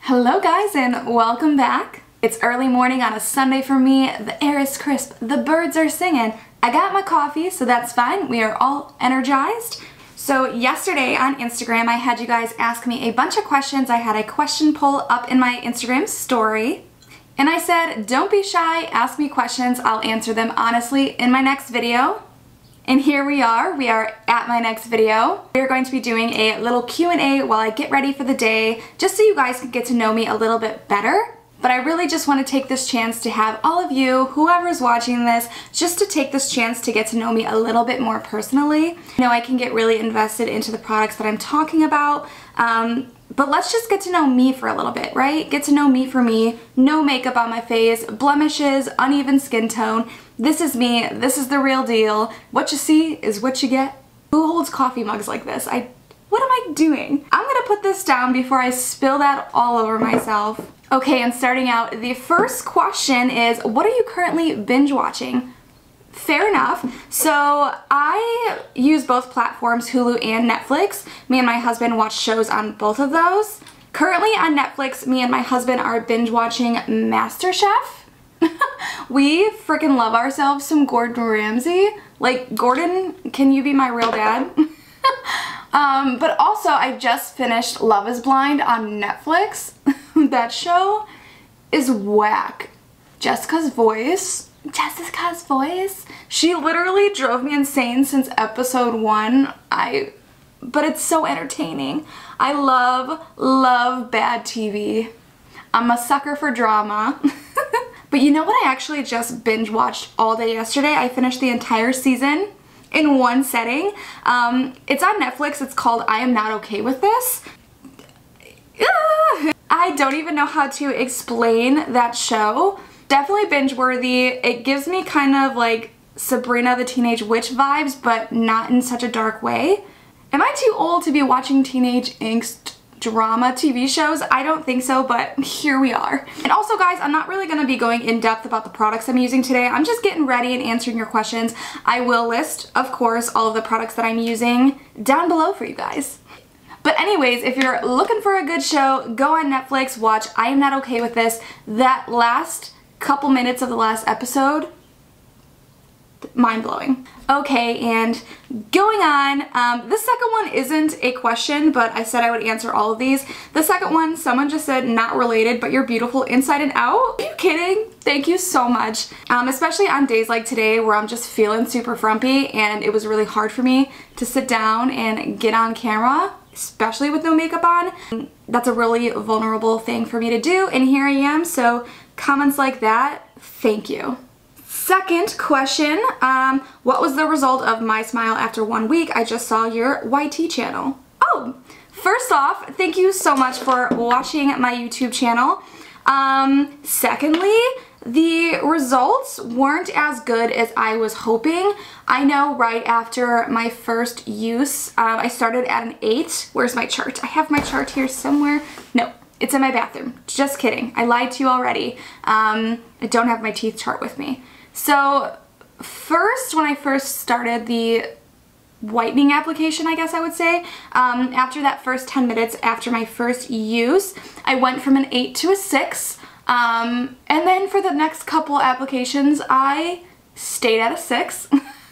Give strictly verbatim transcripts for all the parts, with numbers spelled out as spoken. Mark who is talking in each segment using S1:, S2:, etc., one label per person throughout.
S1: Hello guys and welcome back. It's early morning on a Sunday for me. The air is crisp, the birds are singing. I got my coffee, so that's fine. We are all energized. So yesterday on Instagram I had you guys ask me a bunch of questions. I had a question poll up in my Instagram story. And I said, don't be shy, ask me questions. I'll answer them honestly in my next video. And here we are, we are at my next video. We're going to be doing a little Q and A while I get ready for the day, just so you guys can get to know me a little bit better. But I really just want to take this chance to have all of you, whoever's watching this, just to take this chance to get to know me a little bit more personally. You know, I can get really invested into the products that I'm talking about, um, but let's just get to know me for a little bit, right? Get to know me for me, no makeup on my face, blemishes, uneven skin tone. This is me, this is the real deal. What you see is what you get. Who holds coffee mugs like this? I, what am I doing? I'm gonna put this down before I spill that all over myself. Okay, and starting out, the first question is, what are you currently binge watching? Fair enough. So I use both platforms, Hulu and Netflix. Me and my husband watch shows on both of those. Currently on Netflix, me and my husband are binge watching MasterChef. We freaking love ourselves some Gordon Ramsay. Like, Gordon, can you be my real dad? um, but also, I just finished Love is Blind on Netflix. That show is whack. Jessica's voice, Jessica's voice, she literally drove me insane since episode one. I, but it's so entertaining. I love, love bad T V. I'm a sucker for drama. But you know what I actually just binge watched all day yesterday? I finished the entire season in one setting. Um, it's on Netflix. It's called I Am Not Okay With This. I don't even know how to explain that show. Definitely binge worthy. It gives me kind of like Sabrina the Teenage Witch vibes, but not in such a dark way. Am I too old to be watching teenage angst drama T V shows? I don't think so, but here we are. And also guys, I'm not really going to be going in depth about the products I'm using today. I'm just getting ready and answering your questions. I will list, of course, all of the products that I'm using down below for you guys. But anyways, if you're looking for a good show, go on Netflix, watch I Am Not Okay With This. That last couple minutes of the last episode, mind-blowing. Okay, and going on, um, the second one isn't a question, but I said I would answer all of these. The second one, someone just said, not related, but you're beautiful inside and out. Are you kidding? Thank you so much. Um, especially on days like today where I'm just feeling super frumpy and it was really hard for me to sit down and get on camera, especially with no makeup on. That's a really vulnerable thing for me to do, and here I am, so comments like that, thank you. Second question, um, what was the result of my smile after one week? I just saw your Y T channel. Oh, first off, thank you so much for watching my YouTube channel. Um, secondly, the results weren't as good as I was hoping. I know right after my first use, um, I started at an eight. Where's my chart? I have my chart here somewhere. No, it's in my bathroom. Just kidding. I lied to you already. Um, I don't have my teeth chart with me. So first, when I first started the whitening application, I guess I would say, um, after that first ten minutes after my first use, I went from an eight to a six. Um, and then for the next couple applications, I stayed at a six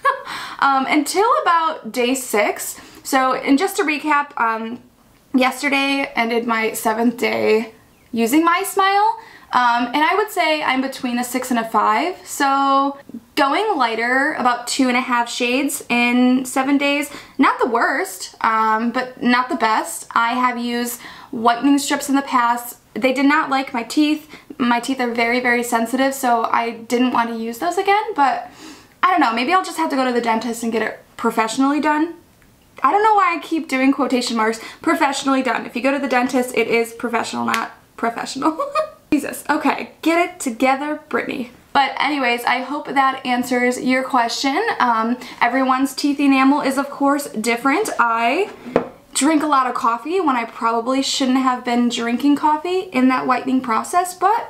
S1: um, until about day six. So, and just to recap, um, yesterday ended my seventh day using my smile. Um, and I would say I'm between a six and a five, so going lighter, about two and a half shades in seven days, not the worst, um, but not the best. I have used whitening strips in the past. They did not like my teeth. My teeth are very, very sensitive, so I didn't want to use those again, but I don't know, maybe I'll just have to go to the dentist and get it professionally done. I don't know why I keep doing quotation marks, professionally done. If you go to the dentist, it is professional, not professional. Jesus. Okay, get it together, Brittany. But anyways, I hope that answers your question. Um, everyone's teeth enamel is of course different. I drink a lot of coffee when I probably shouldn't have been drinking coffee in that whitening process, but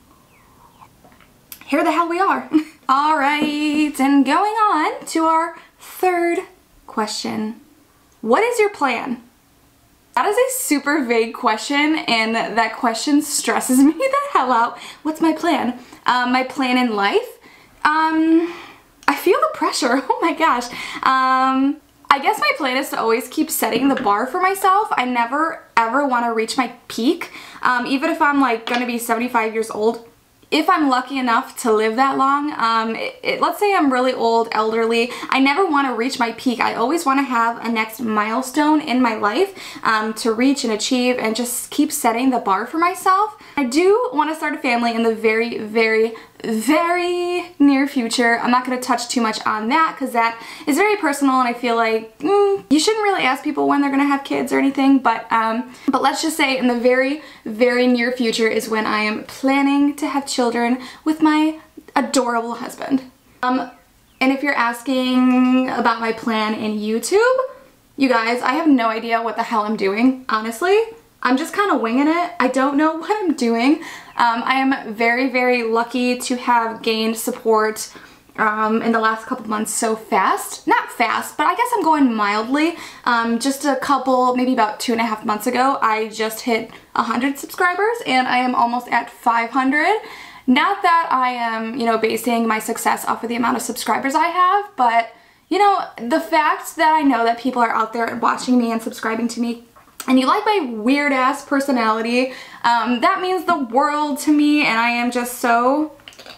S1: here the hell we are. All right, and going on to our third question. What is your plan? That is a super vague question, and that question stresses me the hell out. What's my plan? Um, my plan in life? Um, I feel the pressure. Oh my gosh. Um, I guess my plan is to always keep setting the bar for myself. I never ever want to reach my peak, um, even if I'm like gonna be seventy-five years old. If I'm lucky enough to live that long, um, it, it, let's say I'm really old, elderly, I never want to reach my peak. I always want to have a next milestone in my life um, to reach and achieve, and just keep setting the bar for myself. I do want to start a family in the very, very, very near future. I'm not going to touch too much on that because that is very personal, and I feel like mm, you shouldn't really ask people when they're going to have kids or anything, but um, but let's just say in the very, very near future is when I am planning to have children with my adorable husband. Um, and if you're asking about my plan in YouTube, you guys, I have no idea what the hell I'm doing, honestly. I'm just kind of winging it. I don't know what I'm doing. Um, I am very, very lucky to have gained support um, in the last couple months so fast. Not fast, but I guess I'm going mildly. Um, just a couple, maybe about two and a half months ago, I just hit one hundred subscribers, and I am almost at five hundred. Not that I am, you know, basing my success off of the amount of subscribers I have, but, you know, the fact that I know that people are out there watching me and subscribing to me, and you like my weird ass personality, um, that means the world to me, and I am just so,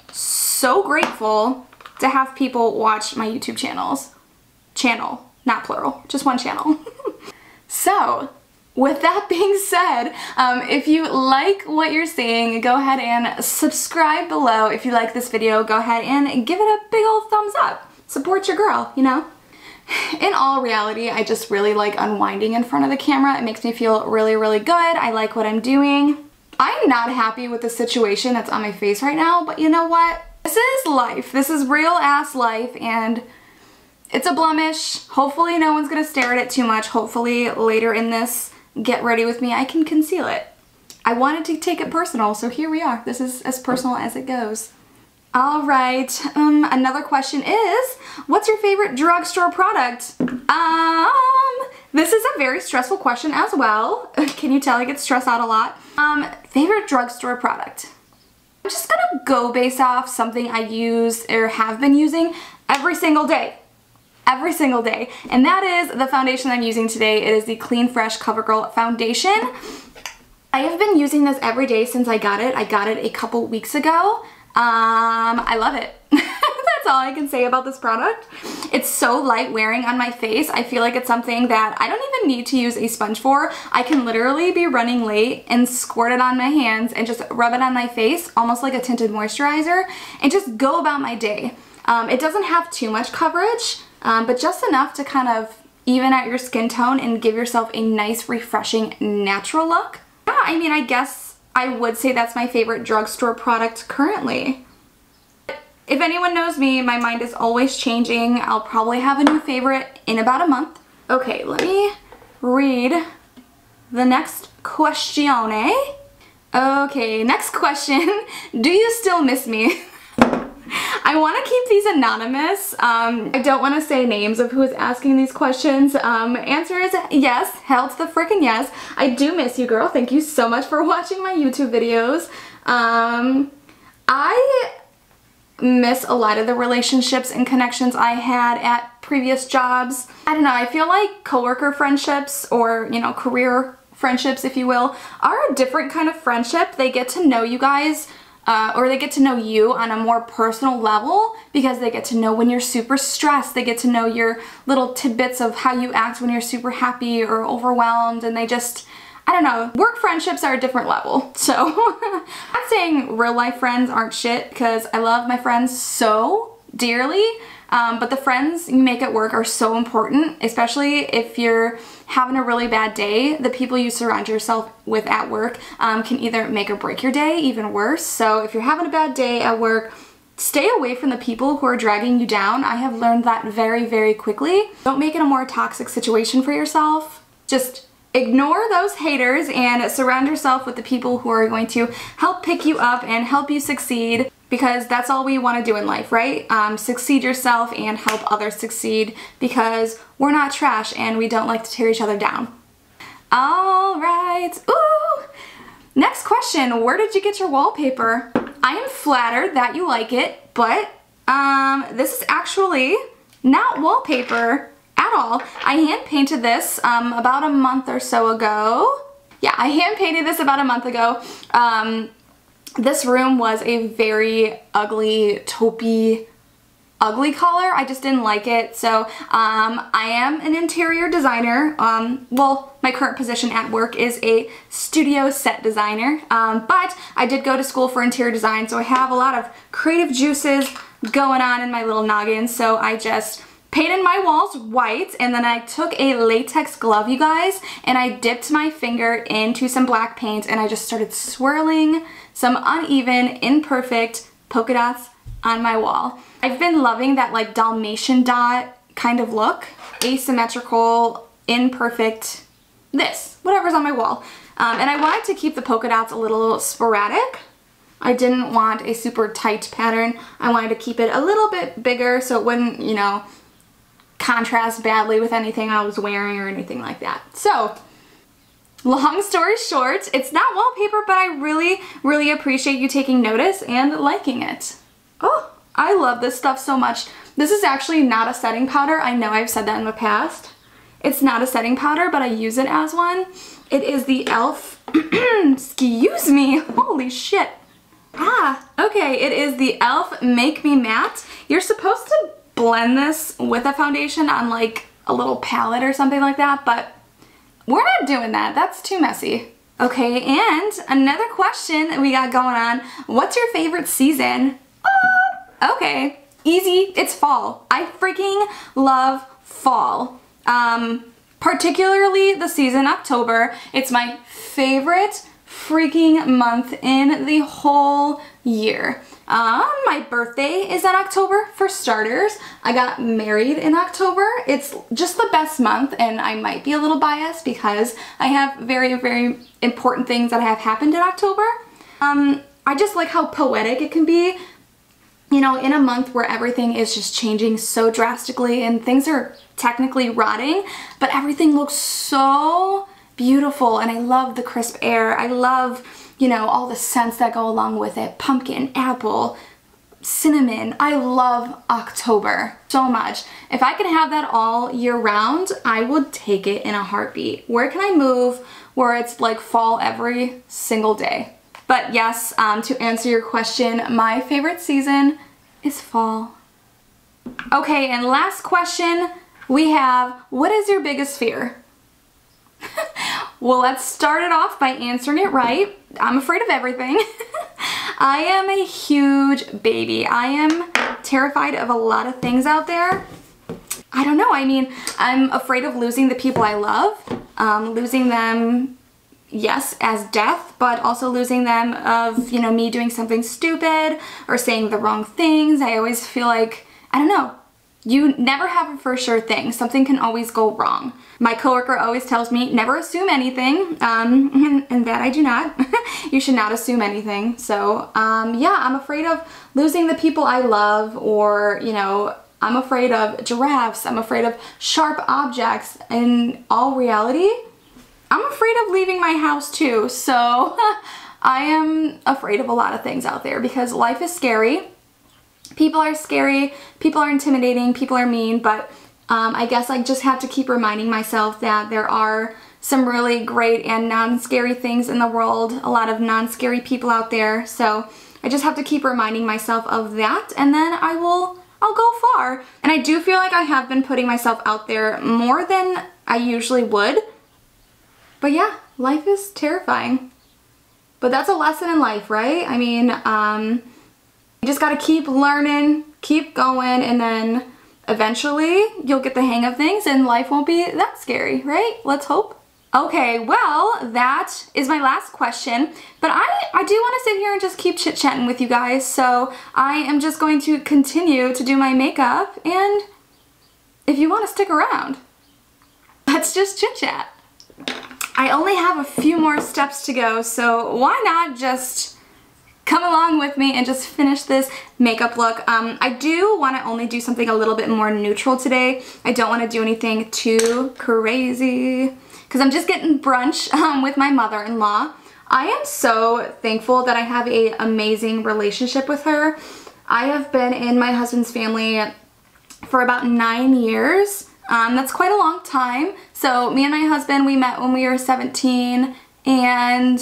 S1: so grateful to have people watch my YouTube channels. Channel, not plural, just one channel. So, with that being said, um, if you like what you're seeing, go ahead and subscribe below. If you like this video, go ahead and give it a big old thumbs up. Support your girl, you know? In all reality, I just really like unwinding in front of the camera. It makes me feel really, really good. I like what I'm doing. I'm not happy with the situation that's on my face right now, but you know what? This is life. This is real ass life, and it's a blemish. Hopefully no one's gonna stare at it too much. Hopefully later in this Get Ready With Me, I can conceal it. I wanted to take it personal, so here we are. This is as personal as it goes. All right, um, another question is, what's your favorite drugstore product? Um, this is a very stressful question as well. Can you tell I get stressed out a lot? Um, favorite drugstore product? I'm just gonna go based off something I use or have been using every single day. Every single day. And that is the foundation I'm using today. It is the Clean Fresh CoverGirl foundation. I have been using this every day since I got it. I got it a couple weeks ago. Um, I love it. That's all I can say about this product. It's so light wearing on my face. I feel like it's something that I don't even need to use a sponge for. I can literally be running late and squirt it on my hands and just rub it on my face, almost like a tinted moisturizer, and just go about my day. Um, it doesn't have too much coverage, um, but just enough to kind of even out your skin tone and give yourself a nice, refreshing, natural look. Yeah, I mean, I guess I would say that's my favorite drugstore product currently. If anyone knows me, my mind is always changing. I'll probably have a new favorite in about a month. Okay, let me read the next questione. Okay, next question. Do you still miss me? I want to keep these anonymous. Um, I don't want to say names of who is asking these questions. Um, answer is yes. Hell to the frickin' yes. I do miss you, girl. Thank you so much for watching my YouTube videos. Um, I miss a lot of the relationships and connections I had at previous jobs. I don't know. I feel like coworker friendships, or, you know, career friendships, if you will, are a different kind of friendship. They get to know you guys. Uh, or they get to know you on a more personal level because they get to know when you're super stressed. They get to know your little tidbits of how you act when you're super happy or overwhelmed, and they just, I don't know, work friendships are a different level. So I'm not saying real life friends aren't shit, because I love my friends so dearly, um, but the friends you make at work are so important, especially if you're having a really bad day. The people you surround yourself with at work um, can either make or break your day, even worse. So if you're having a bad day at work, stay away from the people who are dragging you down. I have learned that very, very quickly. Don't make it a more toxic situation for yourself. Just ignore those haters and surround yourself with the people who are going to help pick you up and help you succeed, because that's all we want to do in life, right? Um, succeed yourself and help others succeed, because we're not trash and we don't like to tear each other down. All right. Ooh. Next question. Where did you get your wallpaper? I am flattered that you like it, but um, this is actually not wallpaper at all. I hand painted this um, about a month or so ago. Yeah, I hand painted this about a month ago. Um, this room was a very ugly, taupey, ugly color. I just didn't like it. So um, I am an interior designer. Um, well, my current position at work is a studio set designer, um, but I did go to school for interior design, so I have a lot of creative juices going on in my little noggin. So I just painted my walls white, and then I took a latex glove, you guys, and I dipped my finger into some black paint, and I just started swirling some uneven, imperfect polka dots on my wall. I've been loving that like Dalmatian dot kind of look. Asymmetrical, imperfect, this, whatever's on my wall. Um, and I wanted to keep the polka dots a little sporadic. I didn't want a super tight pattern. I wanted to keep it a little bit bigger so it wouldn't, you know, contrast badly with anything I was wearing or anything like that. So, long story short, it's not wallpaper, but I really, really appreciate you taking notice and liking it. Oh, I love this stuff so much. This is actually not a setting powder. I know I've said that in the past. It's not a setting powder, but I use it as one. It is the e l f, excuse me, holy shit. Ah, okay, it is the e l f Make Me Matte. You're supposed to blend this with a foundation on like a little palette or something like that, but we're not doing that. That's too messy. Okay, and another question that we got going on. What's your favorite season? Oh, okay, easy, it's fall. I freaking love fall. Um, particularly the season October. It's my favorite freaking month in the whole year. Um, my birthday is in October for starters. I got married in October. It's just the best month, and I might be a little biased because I have very, very important things that have happened in October. Um, I just like how poetic it can be, you know, in a month where everything is just changing so drastically and things are technically rotting, but everything looks so beautiful, and I love the crisp air. I love, you know, all the scents that go along with it. Pumpkin, apple, cinnamon. I love October so much. If I could have that all year round, I would take it in a heartbeat. Where can I move where it's like fall every single day? But yes, um, to answer your question, my favorite season is fall. Okay, and last question we have, what is your biggest fear? Well, let's start it off by answering it right. I'm afraid of everything. I am a huge baby. I am terrified of a lot of things out there. I don't know, I mean, I'm afraid of losing the people I love, um, losing them, yes, as death, but also losing them of, you know, me doing something stupid or saying the wrong things. I always feel like, I don't know, you never have a for sure thing. Something can always go wrong. My coworker always tells me, never assume anything, um, and, and that I do not. You should not assume anything. So, um, yeah, I'm afraid of losing the people I love, or, you know, I'm afraid of giraffes. I'm afraid of sharp objects. In all reality, I'm afraid of leaving my house too. So, I am afraid of a lot of things out there because life is scary. People are scary, people are intimidating, people are mean, but um, I guess I just have to keep reminding myself that there are some really great and non-scary things in the world, a lot of non-scary people out there, so I just have to keep reminding myself of that, and then I will, I'll go far. And I do feel like I have been putting myself out there more than I usually would, but yeah, life is terrifying. But that's a lesson in life, right? I mean, um... you just gotta keep learning, keep going, and then eventually you'll get the hang of things and life won't be that scary, right? Let's hope. Okay, well, that is my last question, but I, I do want to sit here and just keep chit-chatting with you guys, so I am just going to continue to do my makeup, and if you want to stick around, let's just chit-chat. I only have a few more steps to go, so why not just come along with me and just finish this makeup look. Um, I do want to only do something a little bit more neutral today. I don't want to do anything too crazy. because I'm just getting brunch um, with my mother-in-law. I am so thankful that I have an amazing relationship with her. I have been in my husband's family for about nine years. Um, that's quite a long time. So me and my husband, we met when we were seventeen, and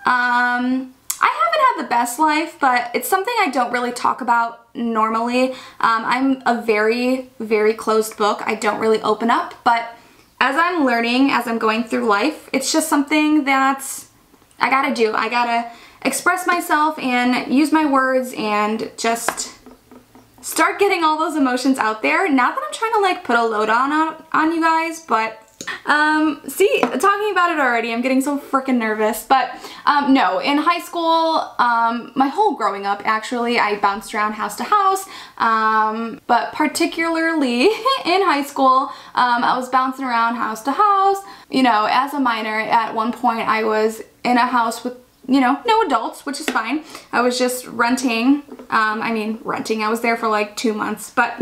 S1: um, I haven't had the best life, but it's something I don't really talk about normally. Um, I'm a very, very closed book. I don't really open up, but as I'm learning, as I'm going through life, it's just something that's I gotta do. I gotta express myself and use my words and just start getting all those emotions out there. Not that I'm trying to like put a load on on, on you guys, but um, see, talking about it already, I'm getting so freaking nervous. But um, no, in high school, um, my whole growing up, actually, I bounced around house to house. Um, but particularly in high school, um, I was bouncing around house to house. You know, as a minor, at one point, I was in a house with, you know, no adults, which is fine. I was just renting. Um, I mean, renting. I was there for like two months, but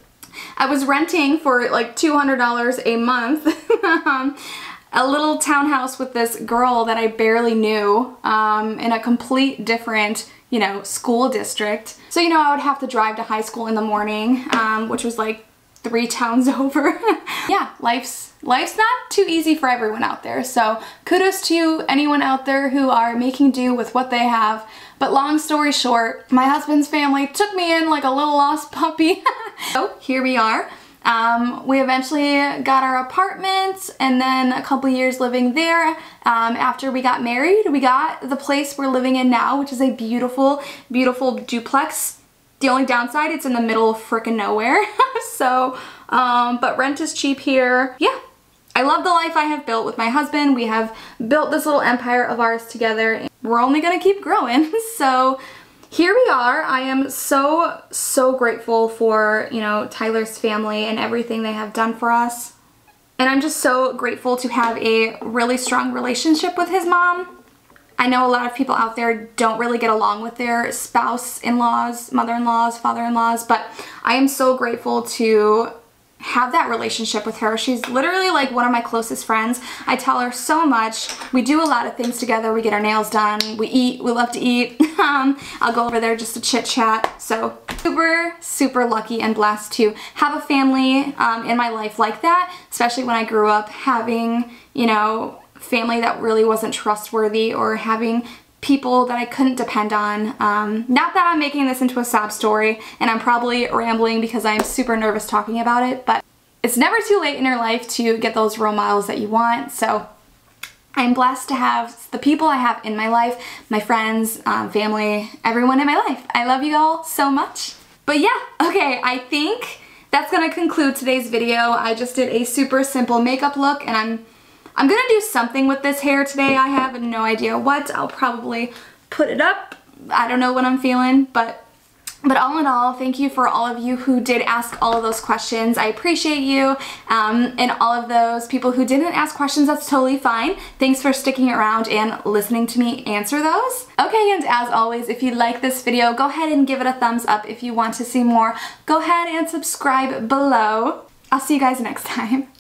S1: I was renting for like two hundred dollars a month um, a little townhouse with this girl that I barely knew um, in a complete different, you know, school district. So, you know, I would have to drive to high school in the morning, um, which was like three towns over. Yeah, life's life's not too easy for everyone out there. So kudos to anyone out there who are making do with what they have. But long story short, my husband's family took me in like a little lost puppy. So here we are. Um, we eventually got our apartment, and then a couple years living there. Um, after we got married, we got the place we're living in now, which is a beautiful, beautiful duplex. The only downside, it's in the middle of frickin' nowhere. So, um, but rent is cheap here. Yeah, I love the life I have built with my husband. We have built this little empire of ours together, and we're only gonna keep growing. So here we are. I am so, so grateful for, you know, Tyler's family and everything they have done for us. And I'm just so grateful to have a really strong relationship with his mom. I know a lot of people out there don't really get along with their spouse-in-laws, mother-in-laws, father-in-laws, but I am so grateful to have that relationship with her. She's literally like one of my closest friends. I tell her so much. We do a lot of things together. We get our nails done. We eat. We love to eat. um, I'll go over there just to chit chat. So super, super lucky and blessed to have a family um, in my life like that, especially when I grew up having, you know, family that really wasn't trustworthy, or having people that I couldn't depend on. Um, not that I'm making this into a sob story, and I'm probably rambling because I'm super nervous talking about it, but it's never too late in your life to get those role models that you want. So I'm blessed to have the people I have in my life, my friends, um, family, everyone in my life. I love you all so much. But yeah, okay, I think that's gonna conclude today's video. I just did a super simple makeup look, and I'm I'm gonna do something with this hair today. I have no idea what. I'll probably put it up. I don't know what I'm feeling, but but all in all, thank you for all of you who did ask all of those questions. I appreciate you. Um, and all of those people who didn't ask questions, that's totally fine. Thanks for sticking around and listening to me answer those. Okay, and as always, if you like this video, go ahead and give it a thumbs up. If you want to see more, go ahead and subscribe below. I'll see you guys next time.